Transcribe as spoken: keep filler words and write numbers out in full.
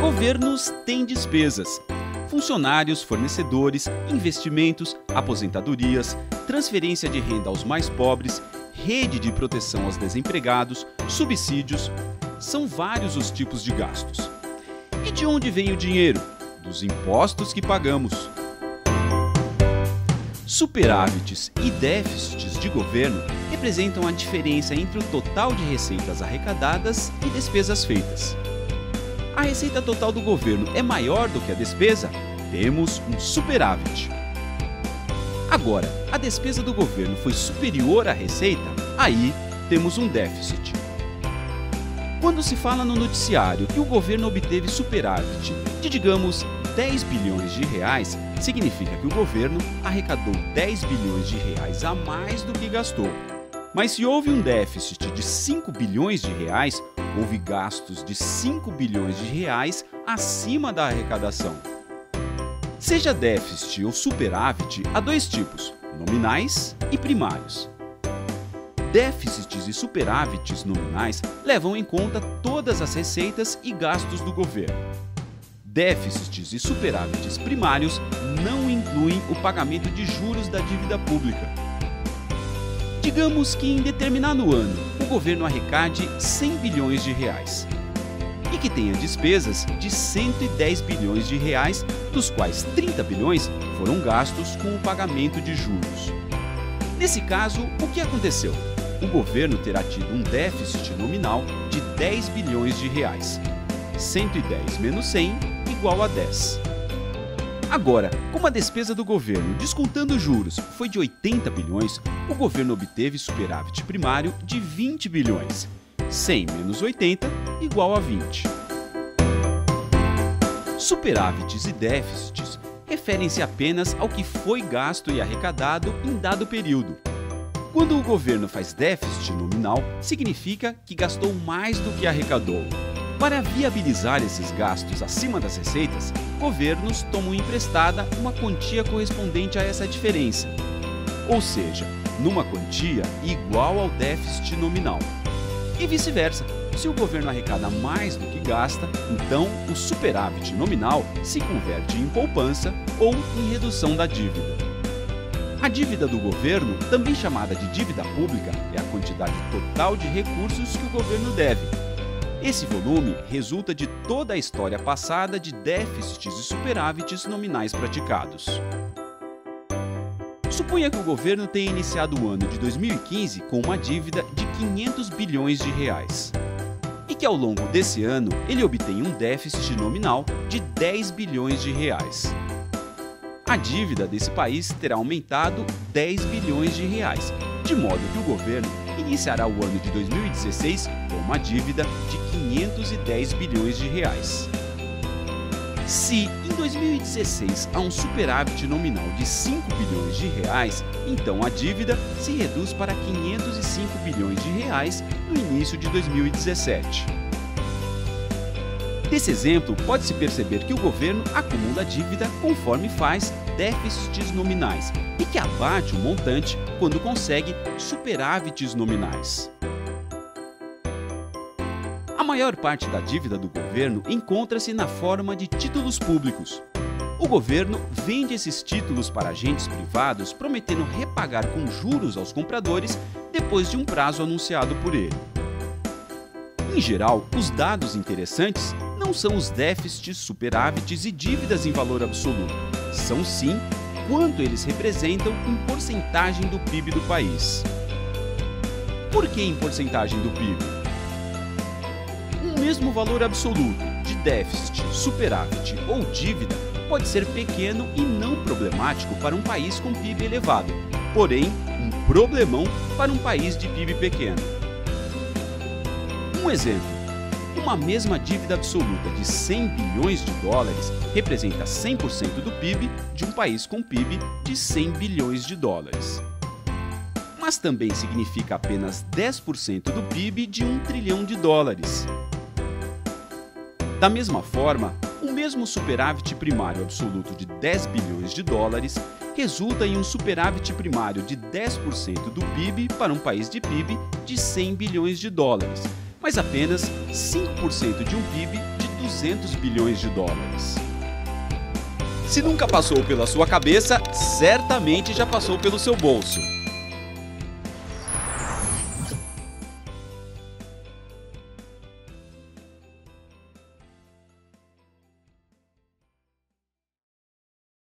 Governos têm despesas. Funcionários, fornecedores, investimentos, aposentadorias, transferência de renda aos mais pobres, rede de proteção aos desempregados, subsídios. São vários os tipos de gastos. E de onde vem o dinheiro? Dos impostos que pagamos. Superávites e déficits de governo representam a diferença entre o total de receitas arrecadadas e despesas feitas. A receita total do governo é maior do que a despesa? Temos um superávit. Agora, a despesa do governo foi superior à receita? Aí temos um déficit. Quando se fala no noticiário que o governo obteve superávit de, digamos, dez bilhões de reais, significa que o governo arrecadou dez bilhões de reais a mais do que gastou. Mas se houve um déficit de cinco bilhões de reais, houve gastos de cinco bilhões de reais acima da arrecadação. Seja déficit ou superávit, há dois tipos, nominais e primários. Déficits e superávites nominais levam em conta todas as receitas e gastos do governo. Déficits e superávites primários não incluem o pagamento de juros da dívida pública. Digamos que em determinado ano o governo arrecade cem bilhões de reais e que tenha despesas de cento e dez bilhões de reais, dos quais trinta bilhões foram gastos com o pagamento de juros. Nesse caso, o que aconteceu? O governo terá tido um déficit nominal de dez bilhões de reais. cento e dez menos cem igual a dez. Agora, como a despesa do governo, descontando juros, foi de oitenta bilhões, o governo obteve superávit primário de vinte bilhões. cem menos oitenta igual a vinte. Superávites e déficits referem-se apenas ao que foi gasto e arrecadado em dado período. Quando o governo faz déficit nominal, significa que gastou mais do que arrecadou. Para viabilizar esses gastos acima das receitas, governos tomam emprestada uma quantia correspondente a essa diferença, ou seja, numa quantia igual ao déficit nominal. E vice-versa, se o governo arrecada mais do que gasta, então o superávit nominal se converte em poupança ou em redução da dívida. A dívida do governo, também chamada de dívida pública, é a quantidade total de recursos que o governo deve. Esse volume resulta de toda a história passada de déficits e superávites nominais praticados. Suponha que o governo tenha iniciado o ano de dois mil e quinze com uma dívida de quinhentos bilhões de reais e que ao longo desse ano ele obtenha um déficit nominal de dez bilhões de reais. A dívida desse país terá aumentado dez bilhões de reais, de modo que o governo iniciará o ano de dois mil e dezesseis com uma dívida de quinhentos e dez bilhões de reais. Se em dois mil e dezesseis há um superávit nominal de cinco bilhões de reais, então a dívida se reduz para quinhentos e cinco bilhões de reais no início de dois mil e dezessete. Desse exemplo, pode-se perceber que o governo acumula dívida conforme faz déficits nominais e que abate o montante quando consegue superávites nominais. A maior parte da dívida do governo encontra-se na forma de títulos públicos. O governo vende esses títulos para agentes privados, prometendo repagar com juros aos compradores depois de um prazo anunciado por ele. Em geral, os dados interessantes não são os déficits, superávites e dívidas em valor absoluto, são sim quanto eles representam em porcentagem do P I B do país. Por que em porcentagem do P I B? Um mesmo valor absoluto de déficit, superávit ou dívida pode ser pequeno e não problemático para um país com P I B elevado, porém um problemão para um país de P I B pequeno. Um exemplo. Uma mesma dívida absoluta de cem bilhões de dólares representa cem por cento do P I B de um país com P I B de cem bilhões de dólares. Mas também significa apenas dez por cento do P I B de um trilhão de dólares. Da mesma forma, o mesmo superávit primário absoluto de dez bilhões de dólares resulta em um superávit primário de dez por cento do P I B para um país de P I B de cem bilhões de dólares, mas apenas cinco por cento de um P I B de duzentos bilhões de dólares. Se nunca passou pela sua cabeça, certamente já passou pelo seu bolso.